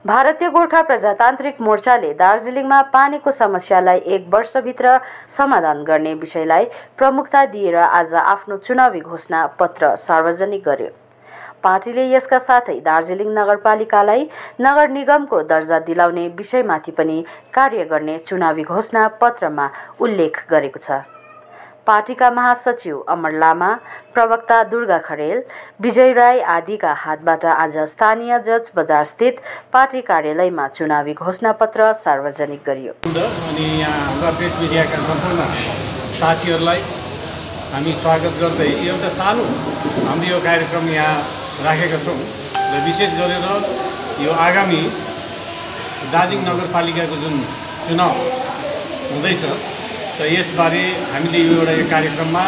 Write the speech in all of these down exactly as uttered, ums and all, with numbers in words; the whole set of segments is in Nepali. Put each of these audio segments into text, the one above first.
भारतीय गोर्खा प्रजातान्त्रिक मोर्चाले दार्जिलिङमा पानीको समस्यालाई एक वर्षभित्र समाधान गर्ने विषयलाई प्रमुखता दिएर आज आफ्नो चुनावी घोषणा पत्र सार्वजनिक गर्यो। पार्टीले यसका साथै दार्जिलिङ नगरपालिकालाई नगर निगमको दर्जा दिलाउने विषयमाथि पनि कार्य गर्ने चुनावी घोषणा पत्रमा उल्लेख गरेको छ। पार्टीका महासचिव अमर लामा, प्रवक्ता दुर्गा खरेल, विजय राई आदिका हातबाट आज स्थानीय जज बजार स्थित पार्टी कार्यालयमा चुनावी घोषणापत्र सार्वजनिक गरियो। अनि यहाँ हाम्रा प्रेस मिडियाका सम्पूर्ण साथीहरूलाई हामी स्वागत गर्दै एउटा सानो हाम्रो यो कार्यक्रम यहाँ राखेका छौँ र विशेष गरेर यो आगामी दार्जिलिङ नगरपालिकाको जुन चुनाव हुँदैछ त यसबारे हामीले यो एउटा कार्यक्रममा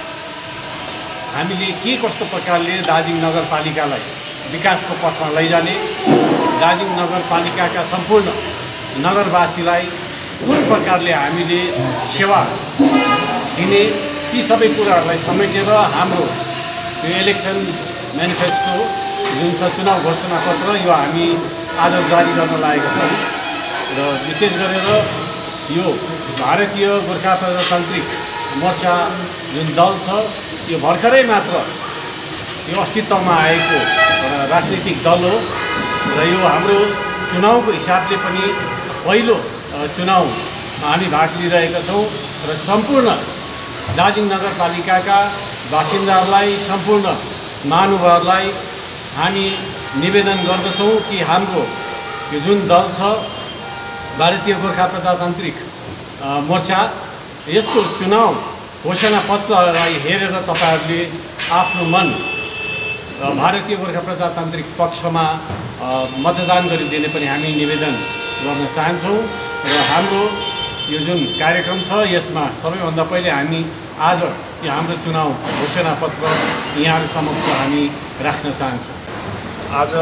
हामीले के कस्तो प्रकारले दार्जिलिङ नगरपालिकालाई विकासको पथमा लैजाने, दार्जिलिङ नगरपालिकाका सम्पूर्ण नगरवासीलाई कुन प्रकारले हामीले सेवा दिने, ती सबै कुराहरूलाई समेटेर हाम्रो यो इलेक्सन म्यानिफेस्टो जुन छ चुनाव घोषणापत्र यो हामी आज जारी गर्न लागेका छौँ। र विशेष गरेर यो भारतीय गोर्खा प्रजातान्त्रिक मोर्चा जुन दल छ यो भर्खरै मात्र यो अस्तित्वमा आएको एउटा राजनीतिक दल हो र यो हाम्रो चुनावको हिसाबले पनि पहिलो चुनाव हामी भाग लिइरहेका छौँ र सम्पूर्ण दार्जिलिङ नगरपालिकाका बासिन्दाहरूलाई, सम्पूर्ण महानुभावहरूलाई हामी निवेदन गर्दछौँ कि हाम्रो यो जुन दल छ भारतीय गोर्खा प्रजातान्त्रिक मोर्चा, यसको चुनाव घोषणापत्रलाई हेरेर तपाईहरूले आफ्नो मन भारतीय गोर्खा प्रजातान्त्रिक पक्षमा मतदान गरिदिने पनि हामी निवेदन गर्न चाहन्छौँ। र हाम्रो यो जुन कार्यक्रम छ यसमा सबैभन्दा पहिले हामी आज यो हाम्रो चुनाव घोषणापत्र यहाँहरू समक्ष हामी राख्न चाहन्छौँ। आज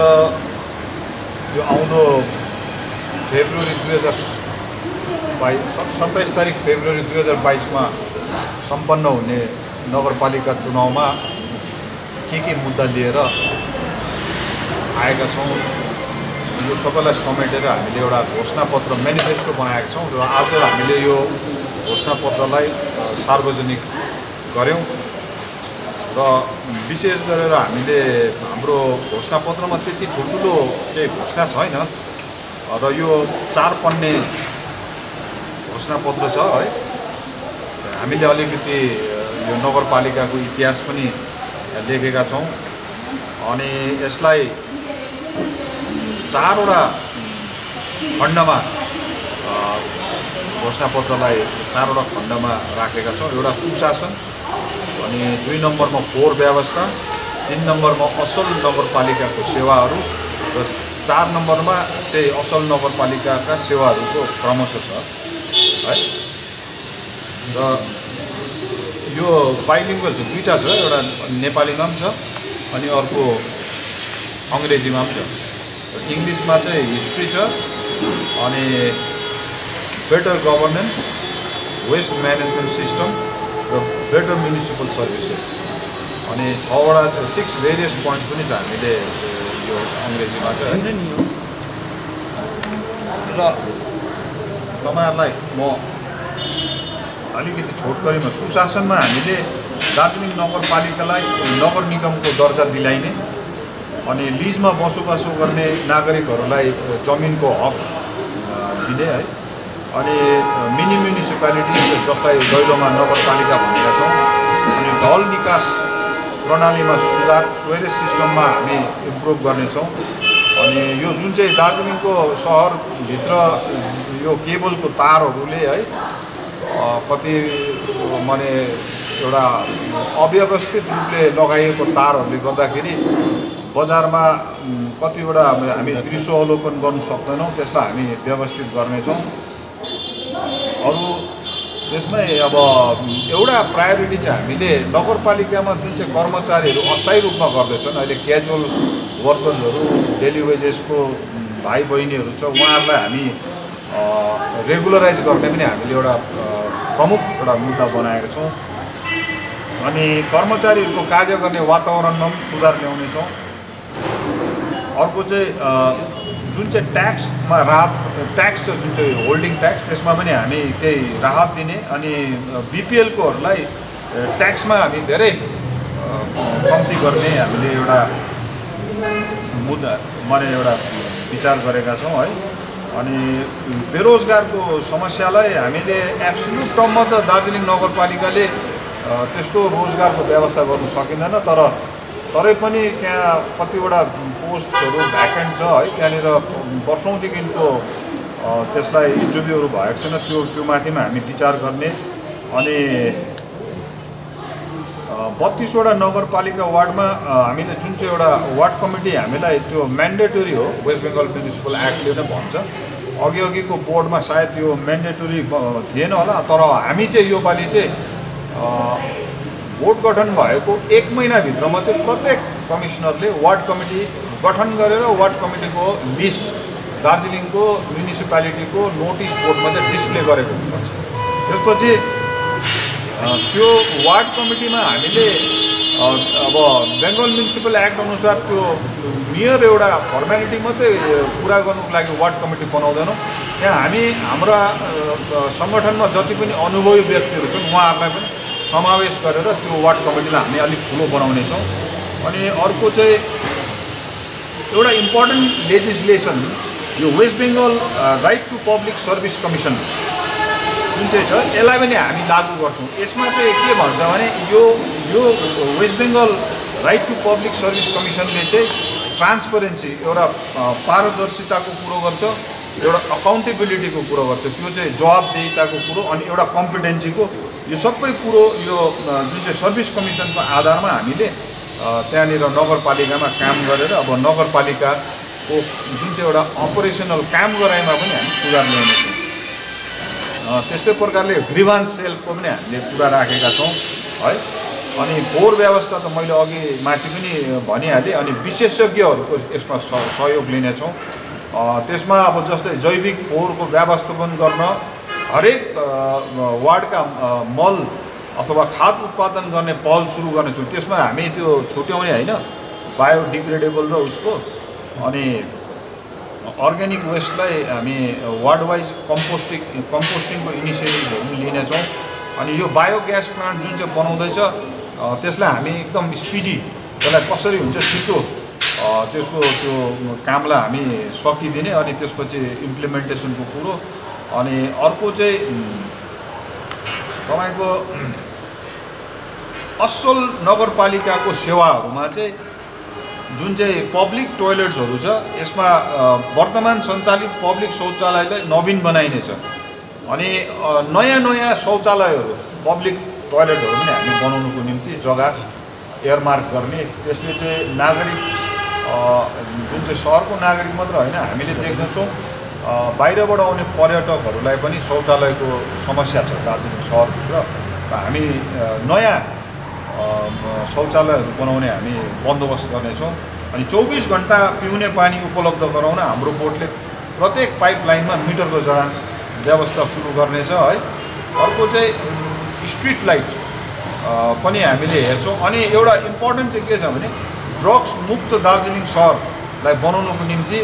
यो आउँदो फेब्रुअरी दुई हजार बाइस सत्ताइस तारिक फेब्रुअरी दुई हजार बाइसमा सम्पन्न हुने नगरपालिका चुनावमा के के मुद्दा लिएर आएका छौँ यो सबैलाई समेटेर हामीले एउटा घोषणापत्र म्यानिफेस्टो बनाएका छौँ र आज हामीले यो घोषणापत्रलाई सार्वजनिक गऱ्यौँ। र विशेष गरेर हामीले हाम्रो घोषणापत्रमा त्यति ठुल्ठुलो केही घोषणा छैन र यो चार पन्ने घोषणापत्र छ है। हामीले अलिकति यो नगरपालिकाको इतिहास पनि लेखेका छौँ अनि यसलाई चारवटा खण्डमा घोषणापत्रलाई चारवटा खण्डमा राखेका छौँ। एउटा सुशासन, अनि दुई नम्बरमा फोहोर व्यवस्था, तीन नम्बरमा असल नगरपालिकाको सेवाहरू र चार नम्बरमा त्यही असल नगरपालिकाका सेवाहरूको क्रमशः छ है। र यो बाइलिङ्गुअल छ, दुईवटा छ, एउटा नेपालीमा पनि छ अनि अर्को अङ्ग्रेजीमा पनि छ। इङ्ग्लिसमा चाहिँ हिस्ट्री छ अनि better governance, waste management system र बेटर म्युनिसिपल सर्भिसेस अनि छवटा सिक्स भेरियस पोइन्ट्स पनि छ हामीले यो अङ्ग्रेजीमा छ। र तपाईँहरूलाई म अलिकति छोटकरीमा सुशासनमा हामीले दार्जिलिङ नगरपालिकालाई नगर निगमको दर्जा दिलाइने अनि लिजमा बसोबासो गर्ने नागरिकहरूलाई जमिनको हक दिने है। अनि मिनी म्युनिसिपालिटी जसलाई दैलोमा नगरपालिका भनेका छौँ अनि ढल निकास प्रणालीमा सुधार, स्वेरेज सिस्टममा हामी इम्प्रुभ गर्नेछौँ। अनि यो जुन चाहिँ दार्जिलिङको सहरभित्र यो केबलको तारहरूले है कति माने एउटा अव्यवस्थित रूपले लगाइएको तारहरूले गर्दाखेरि बजारमा कतिवटा हामी दृश्य अवलोकन गर्न सक्दैनौँ, त्यसलाई हामी व्यवस्थित गर्नेछौँ। अरू त्यसमै अब एउटा प्रायोरिटी चाहिँ हामीले नगरपालिकामा जुन चाहिँ कर्मचारीहरू अस्थायी रूपमा गर्दैछन्, अहिले क्याजुअल वर्कर्सहरू, डेली वेजेसको भाइ बहिनीहरू छ, उहाँहरूलाई हामी रेगुलराइज गर्ने पनि हामीले एउटा प्रमुख एउटा मुद्दा बनाएका छौँ। अनि कर्मचारीहरूको कार्य गर्ने वातावरणमा पनि सुधार ल्याउनेछौँ। अर्को चाहिँ जुन चाहिँ ट्याक्समा राहत ट्याक्स छ जुन चाहिँ होल्डिङ ट्याक्स त्यसमा पनि हामी केही राहत दिने अनि बिपिएलकोहरूलाई ट्याक्समा हामी धेरै कम्ती गर्ने हामीले एउटा मुद्दा माने एउटा विचार गरेका छौँ है। अनि बेरोजगारको समस्यालाई हामीले एब्सोल्युट टर्ममा त दार्जिलिङ नगरपालिकाले त्यस्तो रोजगारको व्यवस्था गर्नु सकिँदैन, तर तरै पनि त्यहाँ कतिवटा पोस्टहरू भ्याकेन्ट छ है, त्यहाँनिर वर्षौँदेखिको त्यसलाई इन्टरभ्यूहरू भएको छैन, त्यो त्यो माथिमा हामी विचार गर्ने। अनि बत्तीसवटा नगरपालिका वार्डमा हामीले जुन चाहिँ एउटा वार्ड कमिटी हामीलाई त्यो म्यान्डेटरी हो, वेस्ट बेङ्गल म्युनिसिपल एक्टले नै भन्छ। अघि अघिको बोर्डमा सायद यो म्यान्डेटरी थिएन होला, तर हामी चाहिँ योपालि चाहिँ बोर्ड गठन भएको एक महिनाभित्रमा चाहिँ प्रत्येक कमिसनरले वार्ड कमिटी गठन गरेर वार्ड कमिटीको लिस्ट दार्जिलिङको म्युनिसिपालिटीको नोटिस बोर्डमा चाहिँ डिस्प्ले गरेको हुनुपर्छ। त्यसपछि त्यो वार्ड कमिटीमा हामीले अब बेङ्गल म्युनिसिपल एक्ट अनुसार त्यो मेयर एउटा फर्मेलिटी मात्रै पुरा गर्नुको लागि वार्ड कमिटी बनाउँदैनौँ। त्यहाँ हामी हाम्रा सङ्गठनमा जति पनि अनुभवी व्यक्तिहरू छन् उहाँहरूलाई पनि समावेश गरेर त्यो वार्ड कमिटीलाई हामी अलिक ठुलो बनाउनेछौँ। अनि अर्को चाहिँ एउटा इम्पोर्टेन्ट लेजिस्लेसन यो West Bengal right to public service commission जुन चाहिँ छ यसलाई पनि हामी लागू गर्छौँ। यसमा चाहिँ के भन्छ भने यो यो West Bengal right to public service कमिसनले चाहिँ ट्रान्सपरेन्सी एउटा पारदर्शिताको कुरो गर्छ, एउटा अकाउन्टेबिलिटीको कुरो गर्छ, त्यो चाहिँ जवाबदेहिताको कुरो, अनि एउटा कम्पिटेन्सीको यो सबै कुरो यो जुन चाहिँ सर्भिस कमिसनको आधारमा हामीले त्यहाँनिर नगरपालिकामा काम गरेर अब नगरपालिकाको जुन चाहिँ एउटा अपरेसनल काम गराइमा पनि हामी सुधार ल्याउनेछौँ। त्यस्तै प्रकारले ग्रिभान्स सेलको पनि हामीले कुरा राखेका छौँ है। अनि फोहोर व्यवस्था त मैले अघि माथि पनि भनिहालेँ, अनि विशेषज्ञहरूको यसमा सहयोग लिनेछौँ। त्यसमा अब जस्तै जैविक फोहोरको व्यवस्थापन गर्न हरेक वार्डका मल अथवा खाद उत्पादन गर्ने पहल सुरु गर्नेछौँ। त्यसमा हामी त्यो छुट्याउने होइन, बायोडिग्रेडेबल र उसको अनि अर्ग्यानिक वेस्टलाई हामी वार्ड वाइज कम्पोस्टिङ कम्पोस्टिङको इनिसिएटिभहरू लिनेछौँ। अनि यो बायोग्यास प्लान्ट जुन चाहिँ बनाउँदैछ त्यसलाई हामी एकदम स्पिडी त्यसलाई कसरी हुन्छ छिटो त्यसको त्यो कामलाई हामी सकिदिने, अनि त्यसपछि इम्प्लिमेन्टेसनको कुरो। अनि अर्को चाहिँ तपाईँको असल नगरपालिकाको सेवाहरूमा चाहिँ जुन चाहिँ पब्लिक टोयलेट्सहरू छ यसमा वर्तमान सञ्चालित पब्लिक शौचालयलाई नवीन बनाइनेछ। अनि नयाँ नयाँ शौचालयहरू पब्लिक टोयलेटहरू पनि हामी बनाउनुको निम्ति जग्गा एयरमार्क गर्ने। त्यसले चाहिँ नागरिक जुन चाहिँ सहरको नागरिक मात्र होइन, हामीले देख्दछौँ बाहिरबाट आउने पर्यटकहरूलाई पनि शौचालयको समस्या छ दार्जिलिङ सहरभित्र। हामी नयाँ शौचालयहरू बनाउने हामी बन्दोबस्त गर्नेछौँ। अनि चौबिस घन्टा पिउने पानी उपलब्ध गराउन हाम्रो बोर्डले प्रत्येक पाइपलाइनमा मिटरको जडान व्यवस्था सुरु गर्नेछ है। अर्को चाहिँ स्ट्रिट लाइट पनि हामीले हेर्छौँ। अनि एउटा इम्पोर्टेन्ट चाहिँ के छ भने ड्रग्स मुक्त दार्जिलिङ सहरलाई बनाउनुको निम्ति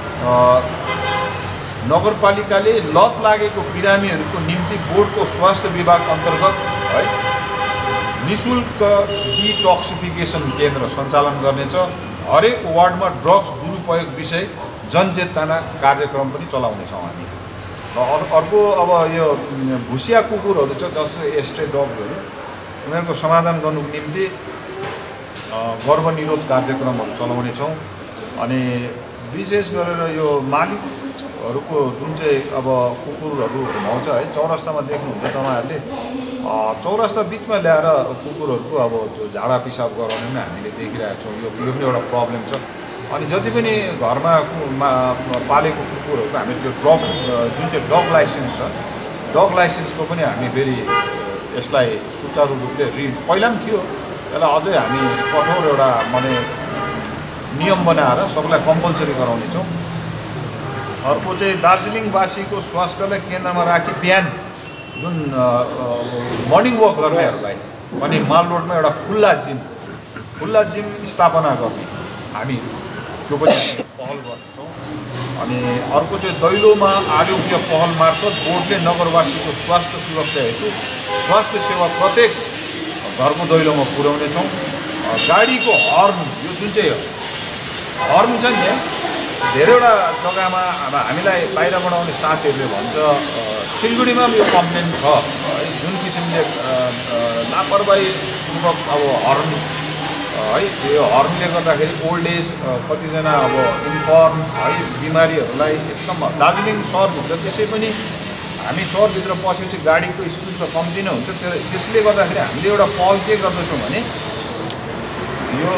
नगरपालिकाले लत लागेको बिरामीहरूको निम्ति बोर्डको स्वास्थ्य विभाग अन्तर्गत है निःशुल्क डिटक्सिफिकेसन केन्द्र सञ्चालन गर्नेछ। हरेक वार्डमा ड्रग्स दुरुपयोग विषय जनचेतना कार्यक्रम पनि चलाउनेछौँ हामी। र अर्को अब यो भुसिया कुकुरहरू छ जस्तै एस्ट्रे डगहरू, उनीहरूको समाधान गर्नुको निम्ति गर्भनिरोध कार्यक्रमहरू चलाउनेछौँ। अनि विशेष गरेर यो मालिकहरूको जुन चाहिँ अब कुकुरहरू घुमाउँछ है, चौरस्तामा देख्नुहुन्छ तपाईँहरूले, चौरस्ता बिचमा ल्याएर कुकुरहरूको अब त्यो झाडा पिसाब गराउने पनि हामीले देखिरहेको छौँ। यो यो पनि एउटा प्रब्लम छ। अनि जति पनि घरमा पालेको कुकुरहरूको हामी त्यो डग जुन चाहिँ डग लाइसेन्स छ, डग लाइसेन्सको पनि हामी फेरि यसलाई सुचारू रूपले रि पहिला पनि थियो, त्यसलाई अझै हामी कठोर एउटा माने नियम बनाएर सबैलाई कम्पलसरी गराउनेछौँ। अर्को चाहिँ दार्जिलिङवासीको स्वास्थ्यलाई केन्द्रमा राखी बिहान जुन मर्निङ वक गर्नेहरूलाई पनि माल रोडमा एउटा खुल्ला जिम खुल्ला जिम स्थापना गर्ने हामी त्यो पनि पहल गर्छौँ। अनि अर्को चाहिँ दैलोमा आयोगीय पहल मार्फत बोर्डले नगरवासीको स्वास्थ्य सुरक्षा हेतु स्वास्थ्य सेवा प्रत्येक घरको दैलोमा पुर्याउनेछौँ। गाडीको हर्न, यो जुन चाहिँ हर्न छ नि, धेरैवटा जग्गामा अब हामीलाई बाहिरबाट आउने साथीहरूले भन्छ सिलगढीमा पनि यो कम्प्लेन छ है, जुन किसिमले लापरवाहीपूर्वक अब हर्न है, यो हर्नले गर्दाखेरि ओल्ड एज कतिजना अब इन्फर्म है बिमारीहरूलाई एकदम दार्जिलिङ सहरभित्र त्यसै पनि हामी सहरभित्र पसेपछि गाडीको स्पिड त कम्ती नै हुन्छ। त्यसले गर्दाखेरि हामीले एउटा पहल के गर्दछौँ भने यो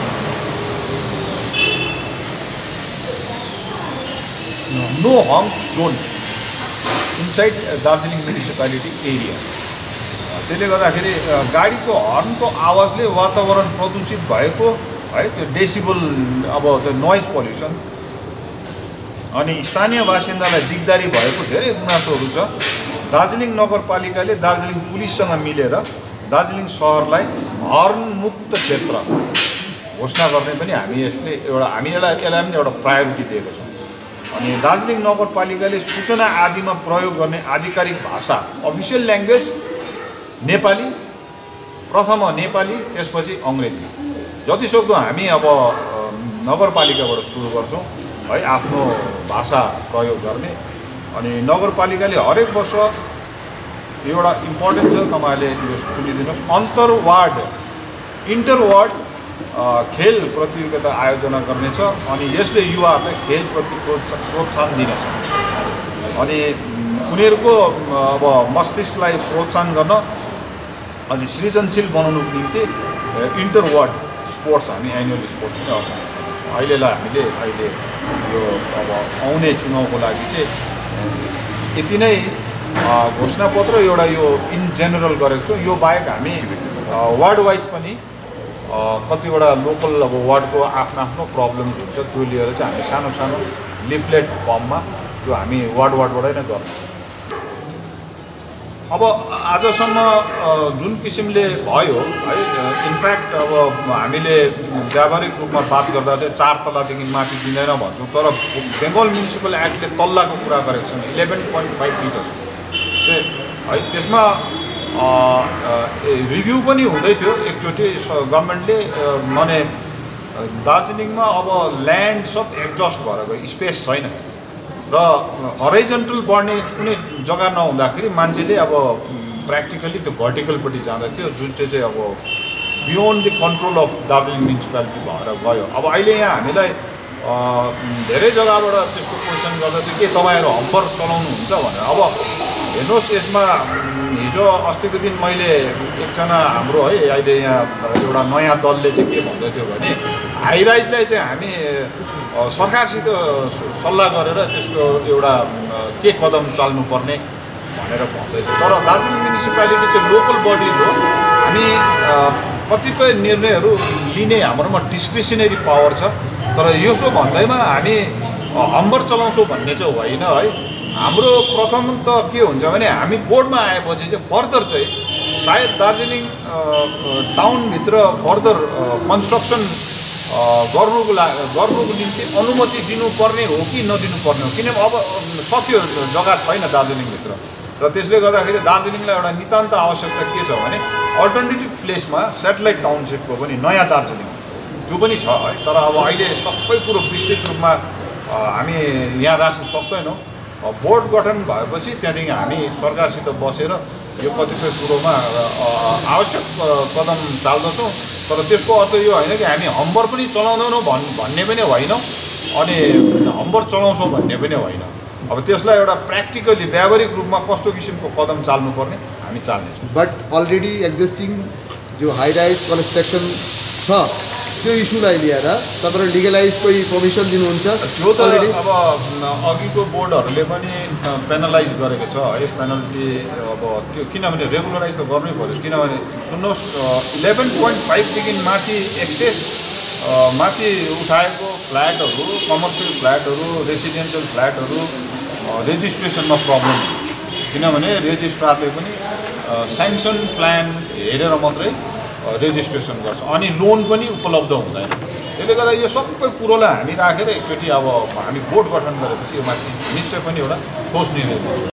no horn zone inside Darjeeling municipality area. त्यसले गर्दाखेरि गाडीको हर्नको आवाजले वातावरण प्रदूषित भएको है, त्यो डेसिबल अब त्यो नोइज पल्युसन अनि स्थानीय बासिन्दालाई दिगदारी भएको धेरै गुनासोहरू छ। दार्जिलिङ नगरपालिकाले दार्जिलिङ पुलिससँग मिलेर दार्जिलिङ सहरलाई हर्न मुक्त क्षेत्र घोषणा गर्ने पनि हामी यसले एउटा हामी यसलाई यसलाई पनि एउटा प्रायोरिटी दिएको छौँ। अनि दार्जिलिङ नगरपालिकाले सूचना आदिमा प्रयोग गर्ने आधिकारिक भाषा अफिसियल ल्याङ्ग्वेज नेपाली, प्रथम नेपाली, त्यसपछि अङ्ग्रेजी। जतिसक्दो हामी अब नगरपालिकाबाट सुरु गर्छौँ है आफ्नो भाषा प्रयोग गर्ने। अनि नगरपालिकाले हरेक वर्ष एउटा इम्पोर्टेन्ट छ, तपाईँहरूले यो सुनिदिनुहोस्, अन्तर वार्ड इन्टर वार्ड खेल प्रतियोगिता आयोजना गर्नेछ। अनि यसले युवाहरूलाई खेलप्रति प्रोत्साहन दिनेछ अनि उनीहरूको अब मस्तिष्कलाई प्रोत्साहन गर्न अनि सृजनशील बनाउनुको निम्ति इन्टर वार्ड स्पोर्ट्स हामी एनुअल स्पोर्ट्स पनि अर्गनाइज गर्छौँ। अहिलेलाई हामीले अहिले यो अब आउने चुनावको लागि चाहिँ यति नै घोषणापत्र एउटा यो इन जेनरल गरेको छौँ। यो बाहेक हामी वार्ड वाइज पनि कतिवटा लोकल अब वार्डको आफ्नो आफ्नो प्रब्लम्स हुन्छ, त्यो लिएर चाहिँ हामी सानो सानो लिफलेट फर्ममा त्यो हामी वार्ड वार्डबाटै नै गर्छौँ। अब आजसम्म जुन किसिमले भयो है, इनफ्याक्ट अब हामीले व्यावहारिक रूपमा बात गर्दा चाहिँ चार तल्लादेखि माथि दिँदैन भन्छौँ, तर बेङ्गल म्युनिसिपल एक्टले तल्लाको कुरा गरेको छ इलेभेन पोइन्ट फाइभ मिटर चाहिँ है। त्यसमा रिभ्यू पनि हुँदै थियो एकचोटि गभर्मेन्टले, माने दार्जिलिङमा अब ल्यान्ड सब एडजस्ट भएर गयो, स्पेस छैन र हराइजन्टल बढ्ने कुनै जग्गा नहुँदाखेरि मान्छेले अब प्र्याक्टिकली त्यो भर्टिकलपट्टि जाँदै थियो, जुन चाहिँ चाहिँ अब beyond the control of Darjeeling municipality भएर गयो। अब अहिले यहाँ हामीलाई धेरै जग्गाबाट त्यस्तो क्वेसन गर्दा चाहिँ के तपाईँहरू हम्पर चलाउनुहुन्छ भनेर। अब हेर्नुहोस्, यसमा हिजो अस्तिको दिन मैले एकजना हाम्रो है अहिले यहाँ एउटा नयाँ दलले चाहिँ के भन्दै थियो भने हाइराइजलाई चाहिँ हामी सरकारसित सल्लाह गरेर त्यसको एउटा के कदम चाल्नुपर्ने भनेर भन्दै थियो। तर दार्जिलिङ म्युनिसिपालिटी चाहिँ लोकल बडिज हो, हामी कतिपय निर्णयहरू लिने हाम्रोमा डिस्क्रिसनरी पावर छ, तर यसो भन्दैमा हामी हम्बर चलाउँछौँ भन्ने चाहिँ होइन है। हाम्रो प्रथम त के हुन्छ भने हामी बोर्डमा आएपछि चाहिँ फर्दर चाहिँ सायद दार्जिलिङ टाउनभित्र फर्दर कन्स्ट्रक्सन गर्नुको लागि गर्नुको निम्ति अनुमति दिनुपर्ने हो कि नदिनुपर्ने हो, किनभने अब सक्यो जग्गा छैन दार्जिलिङभित्र र त्यसले गर्दाखेरि दार्जिलिङलाई एउटा नितान्त आवश्यकता के छ भने अल्टरनेटिभ प्लेसमा सेटेलाइट टाउनसिपको पनि नयाँ दार्जिलिङ त्यो पनि छ है। तर अब अहिले सबै कुरो विस्तृत रूपमा हामी यहाँ राख्नु सक्दैनौँ। बोर्ड गठन भएपछि त्यहाँदेखि हामी सरकारसित बसेर यो कतिपय कुरोमा आवश्यक कदम चाल्दछौँ, तर त्यसको अर्थ यो होइन कि हामी हम्बर पनि चलाउँदैनौँ भन् भन्ने पनि होइनौँ अनि हम्बर चलाउँछौँ भन्ने पनि होइन। अब त्यसलाई एउटा प्र्याक्टिकली व्यावहारिक रूपमा कस्तो किसिमको कदम चाल्नुपर्ने हामी चाल्नेछौँ। बट अलरेडी एक्जिस्टिङ जो हाई राइज कन्स्ट्रक्सन छ त्यो इस्युलाई लिएर तपाईँहरू लिगलाइज कोही पर्मिसन दिनुहुन्छ? त्यो त अब अघिको बोर्डहरूले पनि पेनलाइज गरेको छ है, पेनल्टी अब त्यो किनभने रेगुलराइज त गर्नै पर्यो। किनभने सुन्नुहोस्, इलेभेन पोइन्ट फाइभदेखि माथि एक्सेस माथि उठाएको फ्ल्याटहरू, कमर्सियल फ्ल्याटहरू, रेसिडेन्सियल फ्ल्याटहरू रेजिस्ट्रेसनमा प्रब्लम हुन्छ, किनभने रेजिस्ट्रारले पनि स्याङ्सन प्लान हेरेर मात्रै रेजिस्ट्रेसन गर्छ अनि लोन पनि उपलब्ध हुँदैन। त्यसले गर्दा यो सबै कुरोलाई हामी राखेर एकचोटि अब हामी बोर्ड गठन गरेपछि यो माथि निश्चय पनि एउटा ठोस निर्णय हुन्छ।